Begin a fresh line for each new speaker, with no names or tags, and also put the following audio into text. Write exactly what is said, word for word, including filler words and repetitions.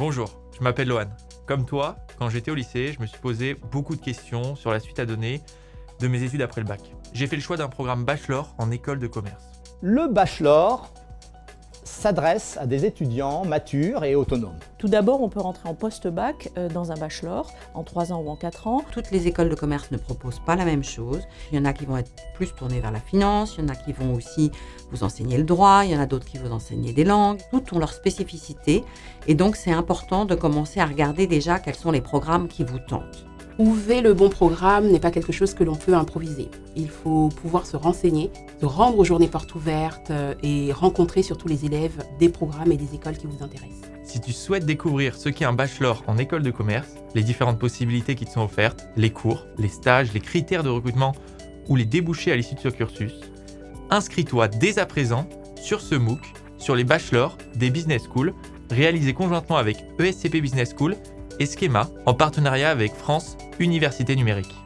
Bonjour, je m'appelle Lohan. Comme toi, quand j'étais au lycée, je me suis posé beaucoup de questions sur la suite à donner de mes études après le bac. J'ai fait le choix d'un programme bachelor en école de commerce.
Le bachelor s'adresse à des étudiants matures et autonomes.
Tout d'abord, on peut rentrer en post-bac euh, dans un bachelor, en trois ans ou en quatre ans.
Toutes les écoles de commerce ne proposent pas la même chose. Il y en a qui vont être plus tournées vers la finance, il y en a qui vont aussi vous enseigner le droit, il y en a d'autres qui vous enseignent des langues. Toutes ont leur spécificité et donc c'est important de commencer à regarder déjà quels sont les programmes qui vous tentent.
Trouver le bon programme n'est pas quelque chose que l'on peut improviser. Il faut pouvoir se renseigner, se rendre aux journées portes ouvertes et rencontrer surtout les élèves des programmes et des écoles qui vous intéressent.
Si tu souhaites découvrir ce qu'est un bachelor en école de commerce, les différentes possibilités qui te sont offertes, les cours, les stages, les critères de recrutement ou les débouchés à l'issue de ce cursus, inscris-toi dès à présent sur ce MOOC sur les bachelors des Business School réalisés conjointement avec E S C P Business School et Schema en partenariat avec France Université Numérique.